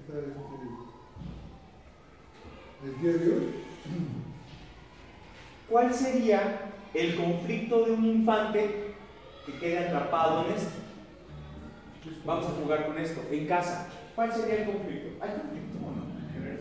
está el día de hoy. ¿Cuál sería el conflicto de un infante que quede atrapado en esto? Vamos a jugar con esto. En casa, ¿cuál sería el conflicto? ¿Hay conflicto o no?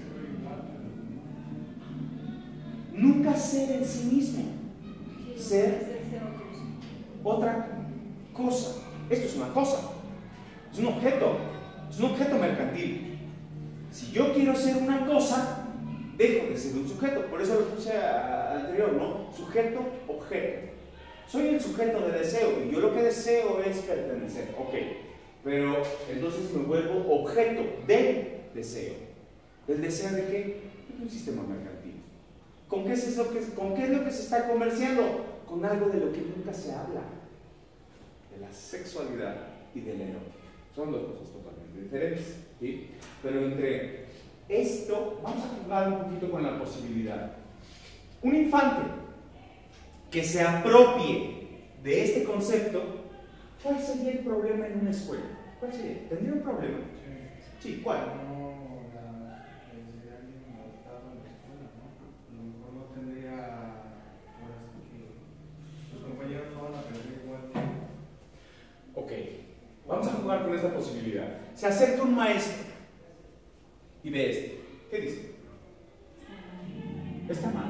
Nunca ser en sí mismo. Ser otra cosa. Esto es una cosa. Es un objeto. Es un objeto mercantil. Si yo quiero ser una cosa, dejo de ser un sujeto. Por eso lo puse anterior, ¿no? Sujeto, objeto. Soy el sujeto de deseo y yo lo que deseo es pertenecer. Ok. Pero entonces me vuelvo objeto del deseo. ¿Del deseo de qué? De un sistema mercantil. ¿Con qué es lo que se está comerciando? Con algo de lo que nunca se habla. De la sexualidad y del erótico. Son dos cosas totalmente diferentes, ¿sí? Pero entre esto, vamos a jugar un poquito con la posibilidad. Un infante que se apropie de este concepto, ¿cuál sería el problema en una escuela? ¿Cuál sería? ¿Tendría un problema? Sí, ¿cuál? Ok, vamos a jugar con esta posibilidad. Se acerca un maestro y ve esto. ¿Qué dice? Está mal.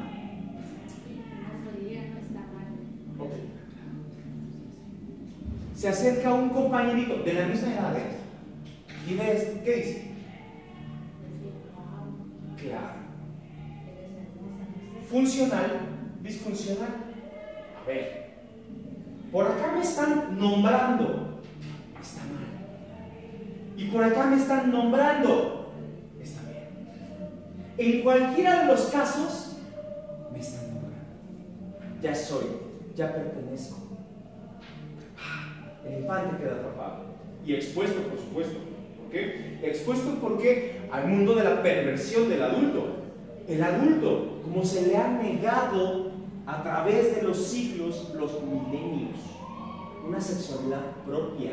Ok. Se acerca un compañerito de la misma edad y ve esto. ¿Qué dice? Claro. Funcional, disfuncional. A ver. Por acá me están nombrando, está mal. Y por acá me están nombrando, está bien. En cualquiera de los casos, me están nombrando. Ya soy, ya pertenezco. El infante queda atrapado. Y expuesto, por supuesto. ¿Por qué? Expuesto porque al mundo de la perversión del adulto. El adulto, como se le ha negado a través de los siglos, los milenios, una sexualidad propia,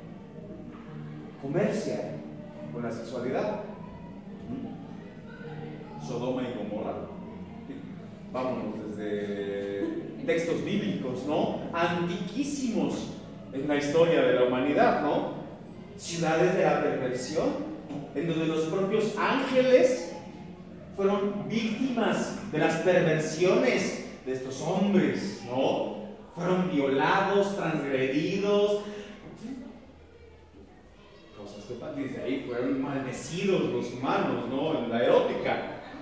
comercia con la sexualidad. Sodoma y Gomorra. Vámonos desde textos bíblicos, ¿no? Antiquísimos en la historia de la humanidad, ¿no? Ciudades de la perversión, en donde los propios ángeles fueron víctimas de las perversiones de estos hombres, ¿no? Fueron violados, transgredidos, cosas que desde ahí fueron maldecidos los humanos, ¿no? En la erótica.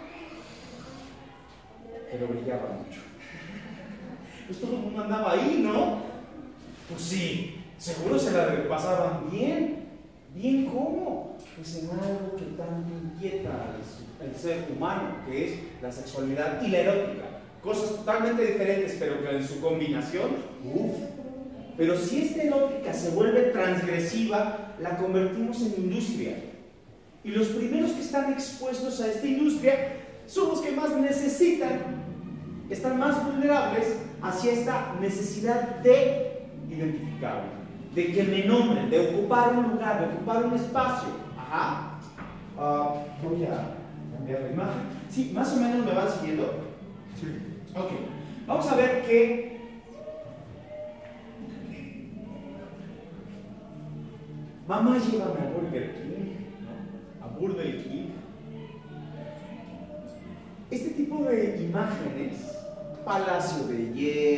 Pero brillaba mucho. Pues todo el mundo andaba ahí, ¿no? Pues sí, seguro se la pasaban bien. ¿Bien cómo? Pues en algo que tanto inquieta al ser humano, que es la sexualidad y la erótica. Cosas totalmente diferentes, pero que en su combinación, uff. Pero si esta erótica se vuelve transgresiva, la convertimos en industria. Y los primeros que están expuestos a esta industria son los que más necesitan, están más vulnerables hacia esta necesidad de identificarme, de que me nombren, de ocupar un lugar, de ocupar un espacio. Ajá. Voy a cambiar la imagen. Sí, más o menos me van siguiendo. Sí. Ok. Vamos a ver que mamá, llévame a Burger King, ¿no? A Burger King. Este tipo de imágenes, Palacio de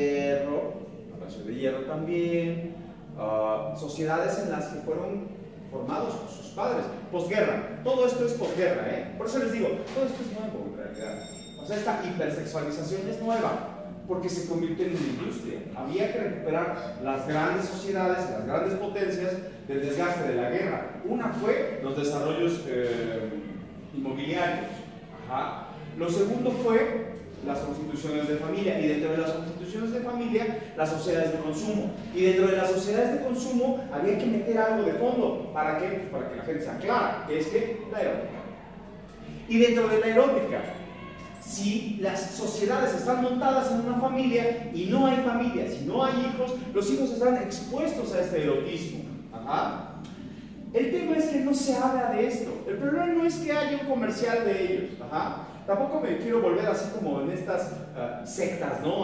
Hierro también, sociedades en las que fueron formados por sus padres, posguerra, todo esto es posguerra, por eso les digo, todo esto es nuevo en realidad. O sea, esta hipersexualización es nueva, porque se convirtió en una industria. Había que recuperar las grandes sociedades, las grandes potencias del desgaste de la guerra. Una fue los desarrollos inmobiliarios. Ajá. Lo segundo fue las constituciones de familia, y dentro de las constituciones de familia, las sociedades de consumo. Y dentro de las sociedades de consumo había que meter algo de fondo. ¿Para qué? Pues para que la gente sea clara, que es que la erótica. Y dentro de la erótica, si las sociedades están montadas en una familia y no hay familia, si no hay hijos, los hijos están expuestos a este erotismo. Ajá. El tema es que no se habla de esto. El problema no es que haya un comercial de ellos. Ajá. Tampoco me quiero volver así como en estas sectas, ¿no?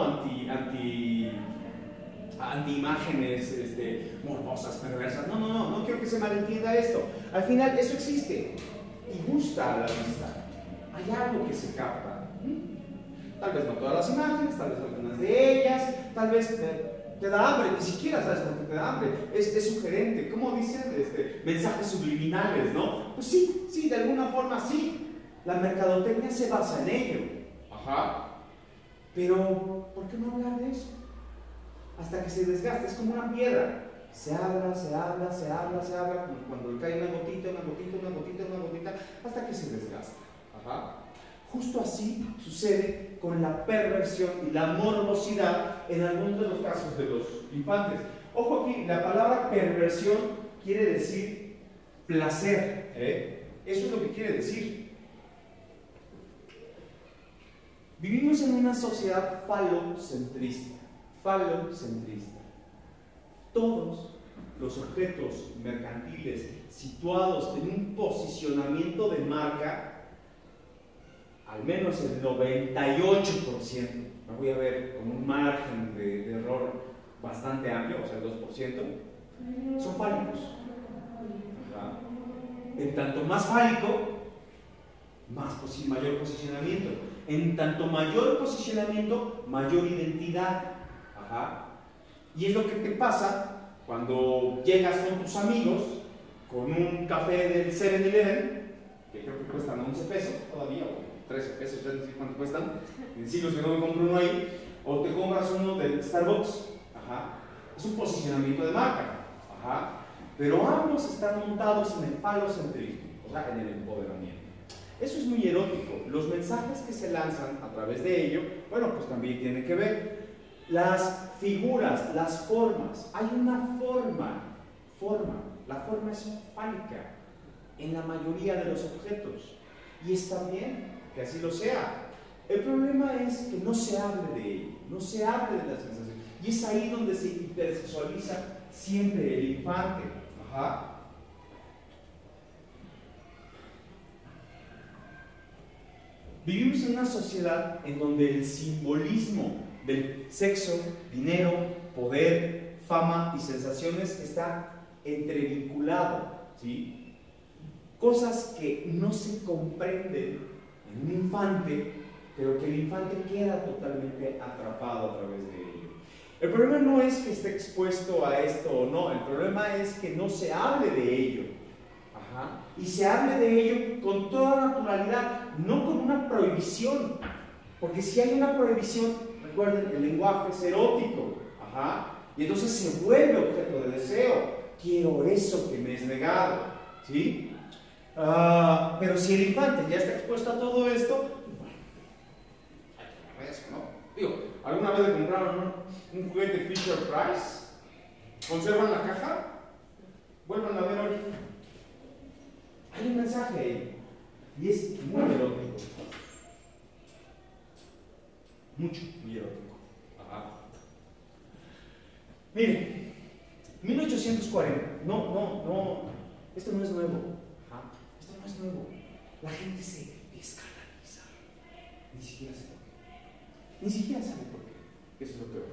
Anti-imágenes morbosas, perversas. No quiero que se malentienda esto. Al final eso existe y gusta a la vista. Hay algo que se capta. Tal vez no todas las imágenes, tal vez algunas de ellas, tal vez te da hambre, ni siquiera sabes por qué te da hambre. Es sugerente, ¿cómo dicen? Mensajes subliminales, ¿no? Pues sí, de alguna forma sí. La mercadotecnia se basa en ello. Ajá. Pero, ¿por qué no hablar de eso? Hasta que se desgaste, es como una piedra. Se habla, como cuando le cae una gotita, hasta que se desgasta. Ajá. Justo así sucede con la perversión y la morbosidad en algunos de los casos de los infantes. Ojo aquí, la palabra perversión quiere decir placer. Eso es lo que quiere decir. Vivimos en una sociedad falocentrista. Todos los objetos mercantiles situados en un posicionamiento de marca, al menos el 98%, me voy a ver con un margen de error bastante amplio, o sea el 2%, son fálicos. En tanto más fálico, mayor posicionamiento. En tanto mayor posicionamiento, mayor identidad. Ajá. Y es lo que te pasa cuando llegas con tus amigos con un café del 7-Eleven, que creo que cuestan 11 pesos todavía, o 13 pesos, ya no sé cuánto cuestan, en siglos que no me compro uno ahí, o te compras uno del Starbucks. Ajá. Es un posicionamiento de marca. Ajá. Pero ambos están montados en el falocentrismo, o sea, en el empoderamiento. Eso es muy erótico. Los mensajes que se lanzan a través de ello, bueno, pues también tiene que ver. Las figuras, las formas. Hay una forma. La forma es fálica en la mayoría de los objetos. Y está bien que así lo sea. El problema es que no se hable de ello, no se hable de la sensación. Y es ahí donde se hipersexualiza siempre el infante. Ajá. Vivimos en una sociedad en donde el simbolismo del sexo, dinero, poder, fama y sensaciones está entrevinculado, ¿sí? Cosas que no se comprenden en un infante, pero que el infante queda totalmente atrapado a través de ello. El problema no es que esté expuesto a esto o no, el problema es que no se hable de ello. Ajá. Y se hable de ello con toda naturalidad, no con una prohibición. Porque si hay una prohibición, recuerden, el lenguaje es erótico. Ajá. Y entonces se vuelve objeto de deseo. Quiero eso que me es negado. ¿Sí? Pero si el infante ya está expuesto a todo esto, bueno, hay que hablar de eso, ¿no? Digo, ¿alguna vez le compraron un juguete Fisher Price? ¿Conservan la caja? Vuelvan a ver hoy. Hay un mensaje ahí, y es muy erótico. Muy erótico. Ajá. Miren, 1840. Esto no es nuevo. Ajá. Esto no es nuevo. La gente se escandaliza. Ni siquiera sabe por qué. Eso es lo peor.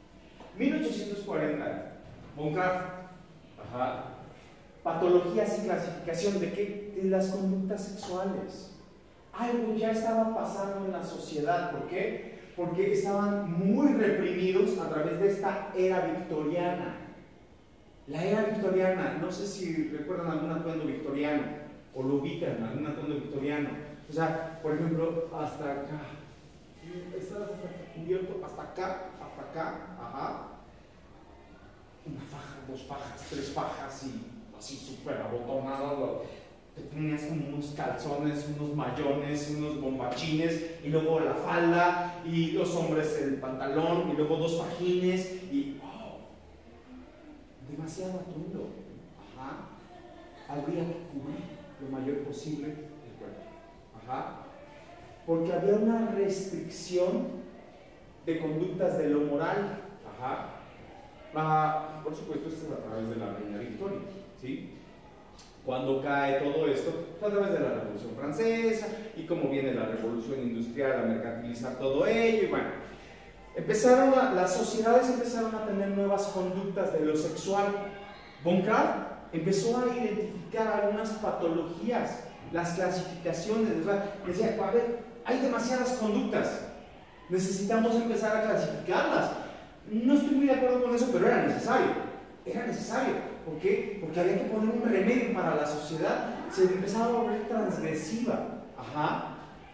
1840. Von Kraft. Ajá. Patologías y clasificación de qué? De las conductas sexuales. Algo ya estaba pasando en la sociedad. ¿Por qué? Porque estaban muy reprimidos a través de esta era victoriana. La era victoriana, no sé si recuerdan algún atuendo victoriano o lo ubican, algún atuendo victoriano. O sea, por ejemplo, hasta acá. Estás cubierto hasta acá, ajá. Una faja, 2 fajas, 3 fajas y así súper abotonado. Te ponías como unos calzones, unos mayones, unos bombachines, y luego la falda, y los hombres el pantalón, y luego 2 fajines, y wow, demasiado atuendo. Ajá. Habría que cubrir lo mayor posible el cuerpo. Ajá. Porque había una restricción de conductas de lo moral. Ajá. Por supuesto, esto es a través de la reina Victoria, ¿sí? Cuando cae todo esto, a través de la Revolución Francesa y cómo viene la Revolución Industrial a mercantilizar todo ello, y bueno, las sociedades empezaron a tener nuevas conductas de lo sexual. Von Karl empezó a identificar algunas patologías, las clasificaciones, decía, a ver, hay demasiadas conductas, necesitamos empezar a clasificarlas. No estoy muy de acuerdo con eso, pero era necesario. Era necesario. ¿Por qué? Porque había que poner un remedio para la sociedad. Se empezaba a volver transgresiva. Ajá.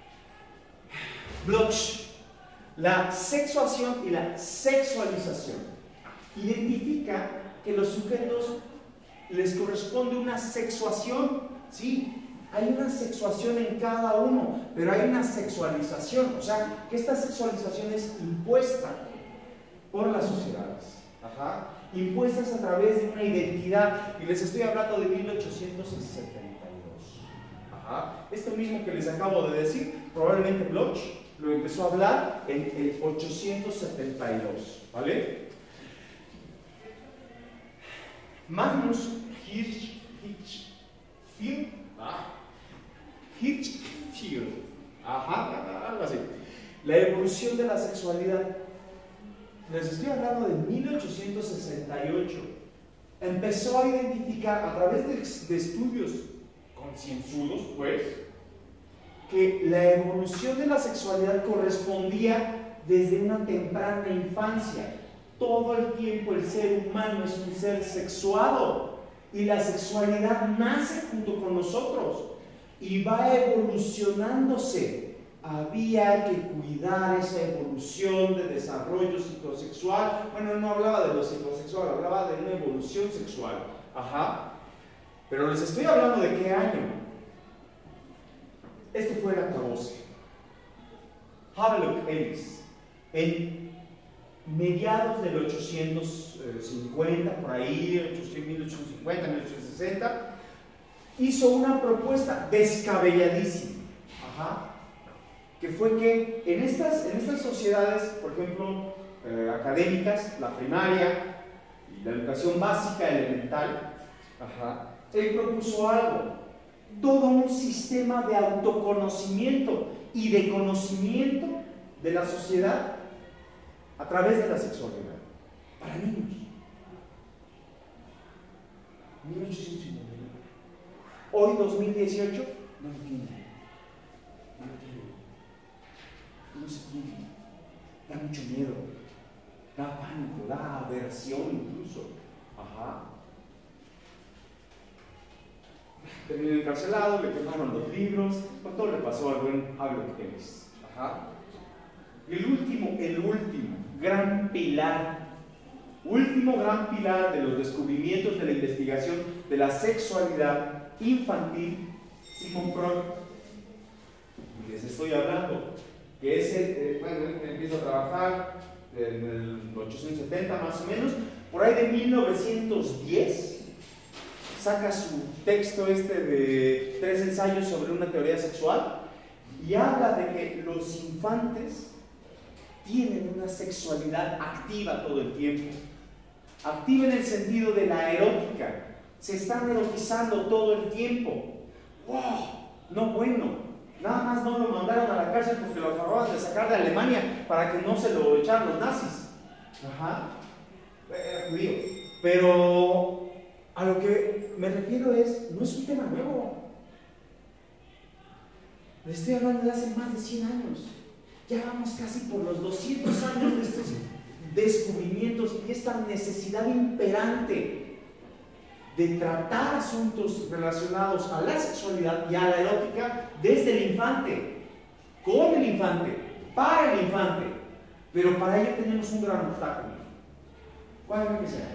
Bloch. La sexuación y la sexualización. Identifica que los sujetos les corresponde una sexuación. Sí, hay una sexuación en cada uno, pero hay una sexualización. O sea, que esta sexualización es impuesta por las sociedades. Ajá. Impuestas a través de una identidad, y les estoy hablando de 1872. Ajá. Esto mismo que les acabo de decir, probablemente Bloch lo empezó a hablar en el 872, ¿vale? Magnus Hirschfeld, ajá, algo así. La evolución de la sexualidad. Les estoy hablando de 1868. Empezó a identificar a través de estudios concienzudos, pues, que la evolución de la sexualidad correspondía desde una temprana infancia. Todo el tiempo el ser humano es un ser sexuado y la sexualidad nace junto con nosotros y va evolucionándose. Había que cuidar esa evolución de desarrollo psicosexual. Bueno, no hablaba de lo psicosexual, hablaba de una evolución sexual. Ajá. Pero les estoy hablando de qué año. Este fue el acabose. Havelock Ellis, en mediados del 850, por ahí, 1850, 1860, hizo una propuesta descabelladísima. Ajá. Que fue que en estas sociedades, por ejemplo, académicas, la primaria y la educación básica elemental, ajá, él propuso algo, todo un sistema de autoconocimiento y de conocimiento de la sociedad a través de la sexualidad, para niños. 1850. Hoy, 2018, no lo tiene. No se tiene, da mucho miedo, da pánico, da aversión incluso. Ajá. Terminó encarcelado, le quemaron los libros, con todo le pasó al buen Havelock Ellis. Ajá. Y el último gran pilar de los descubrimientos de la investigación de la sexualidad infantil, Sigmund Freud. Y les estoy hablando que ese, bueno, empieza a trabajar en el 870 más o menos, por ahí de 1910, saca su texto de 3 ensayos sobre una teoría sexual y habla de que los infantes tienen una sexualidad activa todo el tiempo, activa en el sentido de la erótica, se están erotizando todo el tiempo. ¡Wow! No, bueno. Nada más no lo mandaron a la cárcel porque lo acababan de sacar de Alemania para que no se lo echaran los nazis. Ajá. Era judío. Pero a lo que me refiero no es un tema nuevo. Les estoy hablando de hace más de 100 años. Ya vamos casi por los 200 años de estos descubrimientos y esta necesidad imperante de tratar asuntos relacionados a la sexualidad y a la erótica desde el infante, con el infante, para el infante. Pero para ello tenemos un gran obstáculo. ¿Cuál creen que sea?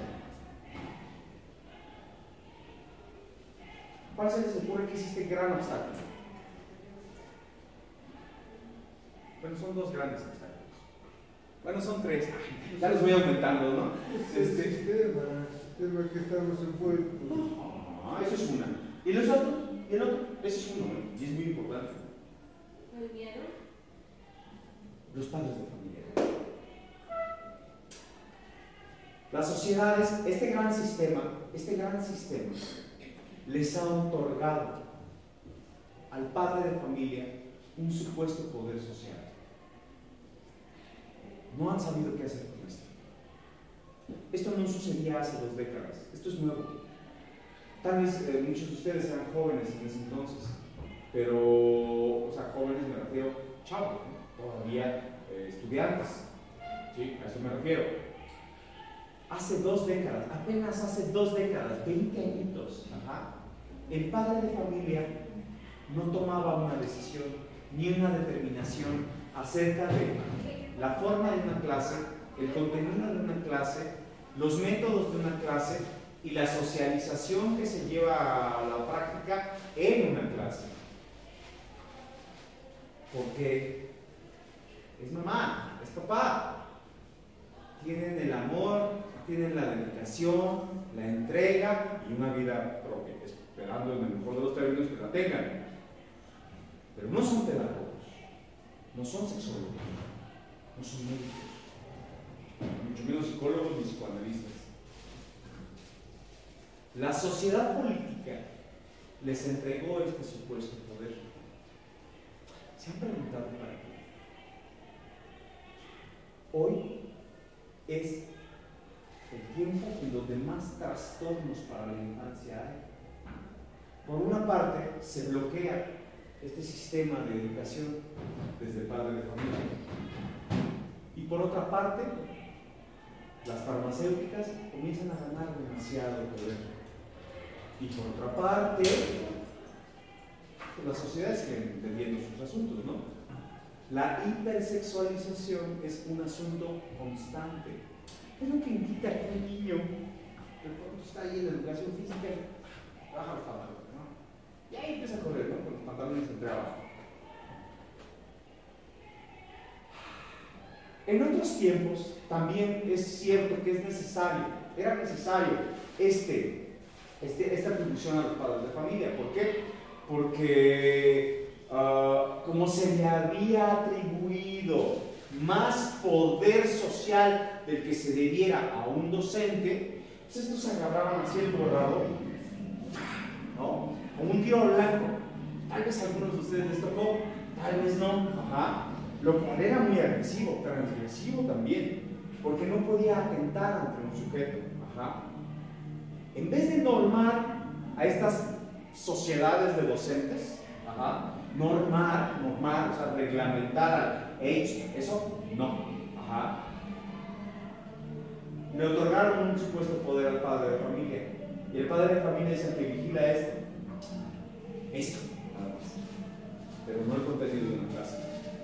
¿Cuál se les ocurre que existe gran obstáculo? Bueno, son 2 grandes obstáculos. Bueno, son 3. Ya los voy aumentando, ¿no? Tema que estamos envueltos. Eso es una. ¿Y los otros? ¿Y el otro? Ese es uno, y es muy importante. ¿El miedo? Los padres de familia. Las sociedades, este gran sistema les ha otorgado al padre de familia un supuesto poder social. No han sabido qué hacer con esto. Esto no sucedía hace 2 décadas, esto es nuevo. Tal vez muchos de ustedes eran jóvenes en ese entonces, pero, o sea, jóvenes me refiero chavos, ¿no? Todavía estudiantes, ¿sí? A eso me refiero. Hace 2 décadas, apenas hace 2 décadas, 20 añitos, el padre de familia no tomaba una decisión ni una determinación acerca de la forma de una clase, el contenido de una clase, los métodos de una clase y la socialización que se lleva a la práctica en una clase. Porque es mamá, es papá, tienen el amor, tienen la dedicación, la entrega y una vida propia, esperando en el mejor de los términos que la tengan. Pero no son pedagogos, no son sexólogos, no son médicos, mucho menos psicólogos ni psicoanalistas. La sociedad política les entregó este supuesto poder. ¿Se han preguntado para qué? Hoy es el tiempo en donde más trastornos para la infancia hay. Por una parte, se bloquea este sistema de educación desde el padre de familia. Y por otra parte, las farmacéuticas comienzan a ganar demasiado poder. Y por otra parte, pues la sociedad sigue entendiendo sus asuntos, ¿no? La hipersexualización es un asunto constante. Es lo que invita a un niño que cuando está ahí en la educación física, baja los pantalones, ¿no? Y ahí empieza a correr, ¿no? Con los pantalones entre abajo. En otros tiempos también es cierto que es necesario, era necesario esta atribución a los padres de familia. ¿Por qué? Porque como se le había atribuido más poder social del que se debiera a un docente, pues estos se agarraban así el borrador, ¿no? Como un tiro blanco. Tal vez a algunos de ustedes les tocó, tal vez no, lo cual era muy agresivo, transgresivo también, porque no podía atentar ante un sujeto. En vez de normar a estas sociedades de docentes, normar, o sea, reglamentar eso no. Le otorgaron un supuesto poder al padre de familia, y el padre de familia es el que vigila esto, nada más, pero no el contenido de una clase,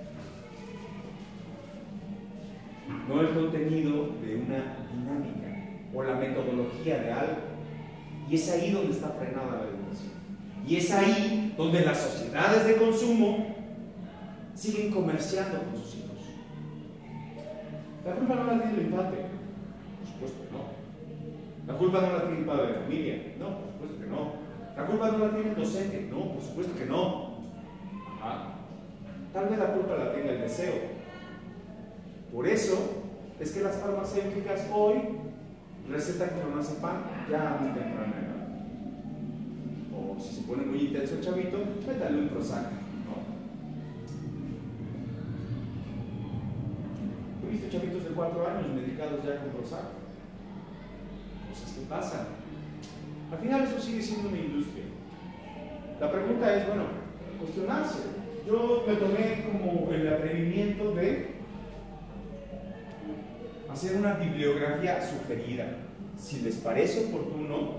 no el contenido de una dinámica o la metodología de algo. Y es ahí donde está frenada la educación. Y es ahí donde las sociedades de consumo siguen comerciando con sus hijos. La culpa no la tiene el infante, por supuesto que no. La culpa no la tiene el padre de familia, no, por supuesto que no. La culpa no la tiene el docente, no, por supuesto que no. Tal vez la culpa la tenga el deseo. Por eso es que las farmacéuticas hoy recetan clonazepam ya a muy temprana edad. O si se pone muy intenso el chavito, métale un Prozac, ¿no? He visto chavitos de 4 años medicados ya con Prozac. Cosas que pasan. Al final eso sigue siendo una industria. La pregunta es, bueno, cuestionarse. Yo me tomé como el atrevimiento de hacer una bibliografía sugerida. Si les parece oportuno,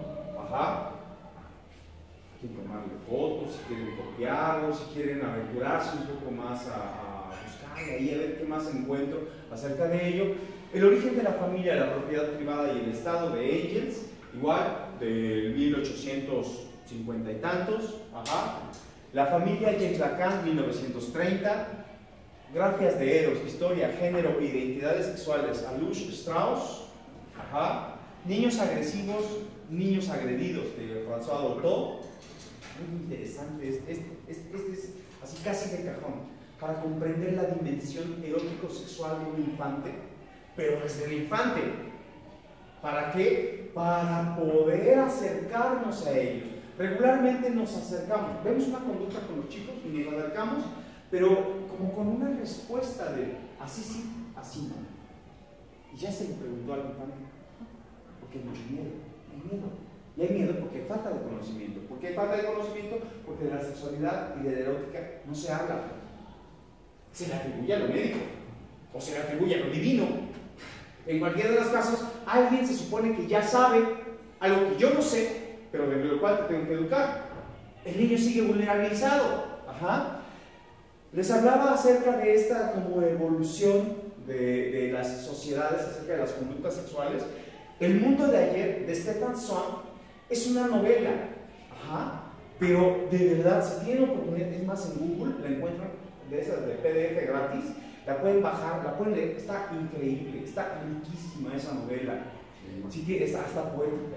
quieren tomarle fotos, si quieren copiarlo, si quieren aventurarse un poco más a buscar y ahí a ver qué más encuentro acerca de ello. El origen de la familia, la propiedad privada y el estado de Engels, igual, del 1850 y tantos, La familia Jacques Lacan, 1930. Gracias de Eros, historia, género e identidades sexuales, Alush Strauss. Niños agresivos, niños agredidos, de François Dolto. Muy interesante, este es así casi de cajón, para comprender la dimensión erótico-sexual de un infante, pero desde el infante. ¿Para qué? Para poder acercarnos a ellos, Regularmente nos acercamos, vemos una conducta con los chicos y nos acercamos, pero como con una respuesta de así sí, así no. Y ya se le preguntó al infante, porque hay mucho miedo, hay miedo. Y hay miedo porque hay falta de conocimiento. ¿Por qué hay falta de conocimiento? Porque de la sexualidad y de la erótica no se habla. Se le atribuye a lo médico, o se le atribuye a lo divino. En cualquiera de los casos, alguien se supone que ya sabe algo que yo no sé, pero de lo cual te tengo que educar. El niño sigue vulnerabilizado. Ajá. Les hablaba acerca de esta como evolución de las sociedades, acerca de las conductas sexuales. El mundo de ayer, de Stefan Zweig, es una novela. Ajá. Pero de verdad, si tienen oportunidad, es más, en Google la encuentran de esas de PDF gratis, la pueden bajar, la pueden leer, está increíble, está riquísima esa novela. Sí, está poética,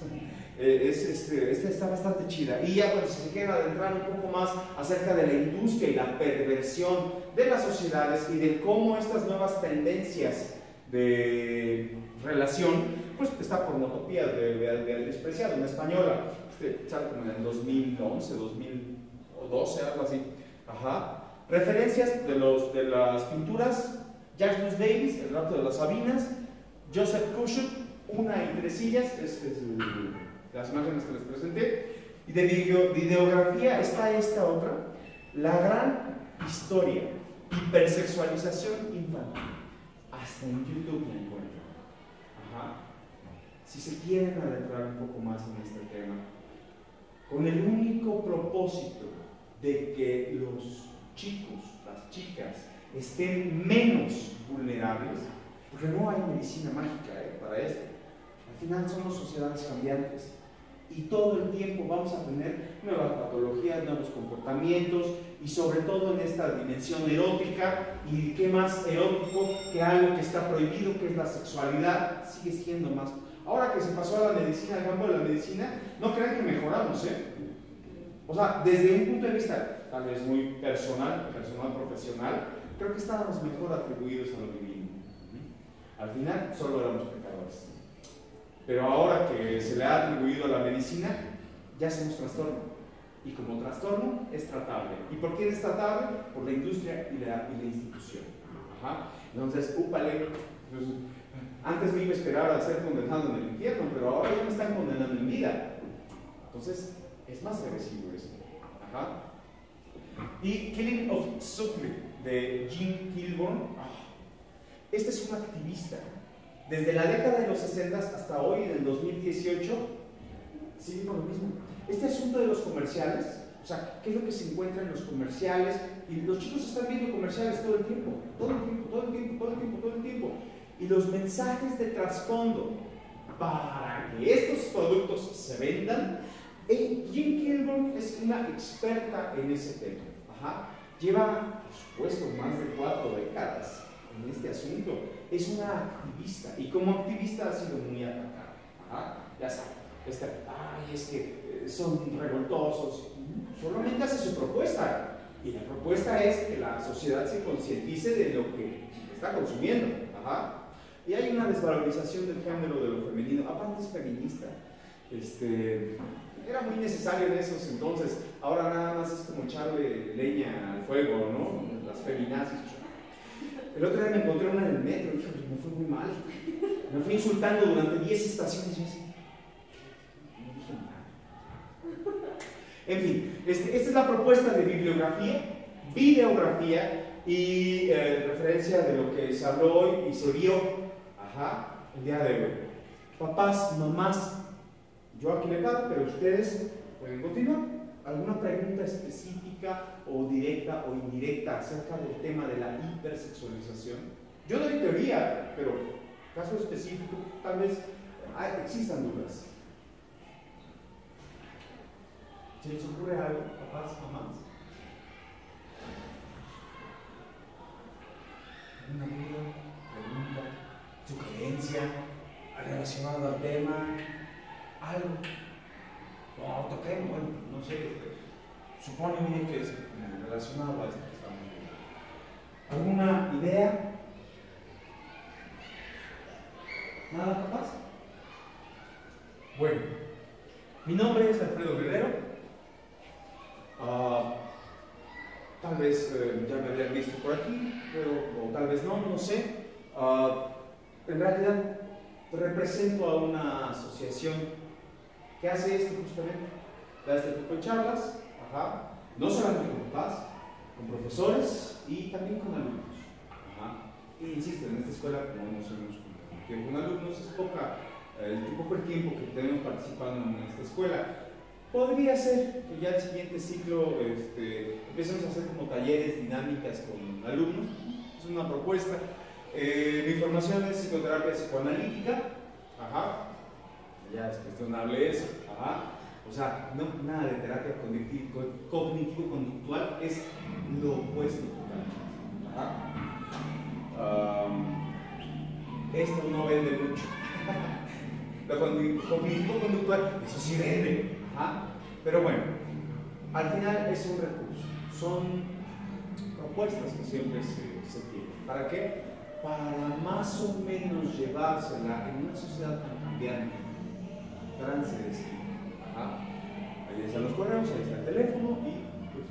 está bastante chida. Y ya cuando se quieren adentrar un poco más acerca de la industria y la perversión de las sociedades y de cómo estas nuevas tendencias de relación, pues está Pornotopía de Despreciado, una española, sale como en el 2011, 2012, algo así. Ajá. Referencias de las pinturas: Jacques Davis, El rapto de las Sabinas, Joseph Kushut, Una y tres sillas, las imágenes que les presenté. Y de videografía está esta otra, La gran historia, hipersexualización infantil. Hasta en YouTube la encuentran. Ajá. Si se quieren adentrar un poco más en este tema, con el único propósito de que los chicos, las chicas, estén menos vulnerables, porque no hay medicina mágica para esto. Al final somos sociedades cambiantes y todo el tiempo vamos a tener nuevas patologías, nuevos comportamientos, y sobre todo en esta dimensión erótica. Y qué más erótico que algo que está prohibido, que es la sexualidad, sigue siendo más. Ahora que se pasó a la medicina, al campo de la medicina, no crean que mejoramos, O sea, desde un punto de vista tal vez muy personal, profesional, creo que estábamos mejor atribuidos a lo divino. Al final solo éramos pecadores. Pero ahora que se le ha atribuido a la medicina, ya somos trastorno. Y como trastorno es tratable. ¿Y por quién es tratable? Por la industria y la institución. Ajá. Entonces, úpale, pues, antes me iba a esperar a ser condenado en el infierno, pero ahora ya me están condenando en vida. Entonces, es más agresivo eso. Ajá. Y Killing of Suffering, de Jim Kilburn. Este es un activista. Desde la década de los 60 hasta hoy, en el 2018, sigue con lo mismo. Este asunto de los comerciales, o sea, ¿qué es lo que se encuentra en los comerciales? Y los chicos están viendo comerciales todo el tiempo. Y los mensajes de trasfondo para que estos productos se vendan. Jim Kilburn es una experta en ese tema. Ajá. Lleva, por supuesto, más de 4 décadas en este asunto. Es una activista, y como activista ha sido muy atacada. Ajá. Ya saben, es que son revoltosos. Solamente hace su propuesta, y la propuesta es que la sociedad se concientice de lo que está consumiendo. Ajá. Y hay una desvalorización del género, de lo femenino. Aparte es feminista. Era muy necesario en esos entonces. Ahora nada más es como echarle leña al fuego, ¿no? Las feminazis. El otro día me encontré una en el metro y dije, me fue muy mal. Me fui insultando durante 10 estaciones. Yo así, no dije nada. En fin, esta es la propuesta de videografía y referencia de lo que se habló hoy y se vio, el día de hoy. Papás, mamás, yo aquí me paro, pero ustedes pueden continuar. ¿Alguna pregunta específica o directa o indirecta acerca del tema de la hipersexualización? Yo doy teoría, pero caso específico, tal vez existan dudas. ¿Se les ocurre algo, papás, mamás? ¿Alguna duda, pregunta, sugerencia relacionada al tema? ¿Algo? No, toquemos, bueno, no sé, supone uno que es relacionado a esto que estamos viendo. ¿Alguna idea? ¿Nada, papás? Bueno, Mi nombre es Alfredo Guerrero. Tal vez ya me habían visto por aquí, o tal vez no, no sé. En realidad represento a una asociación que hace esto justamente, da este tipo de charlas, no solamente con papás, con profesores y también con alumnos. Y insisto, en esta escuela, como no solemos compartir con alumnos, es poco el tiempo que tenemos participando en esta escuela. Podría ser que ya el siguiente ciclo empecemos a hacer como talleres, dinámicas con alumnos. Es una propuesta. Mi formación es psicoterapia psicoanalítica. Ya es cuestionable eso. O sea, no, nada de terapia cognitivo-conductual, es lo opuesto totalmente. Esto no vende mucho. Lo cognitivo-conductual, eso sí vende. Pero bueno, al final es un recurso. Son propuestas que siempre se tienen. ¿Para qué? Para más o menos llevársela en una sociedad tan cambiante, tan sedecida. Ahí están los correos, ahí está el teléfono y pues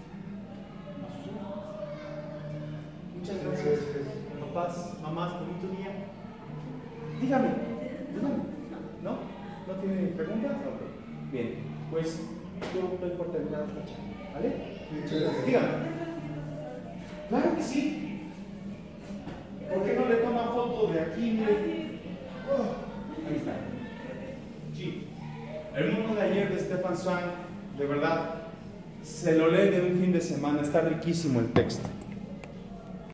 muchas gracias, papás, mamás, bonito día. Dígame. ¿No? ¿No tiene preguntas? Okay. Bien, pues yo no importa nada esta charla, ¿vale? Muchas gracias. Dígame. Claro que sí. ¿Por qué no le toma foto de aquí? Mire. Ahí está. Sí. El mundo de ayer de Stefan Zweig, de verdad, se lo lee de un fin de semana, está riquísimo el texto.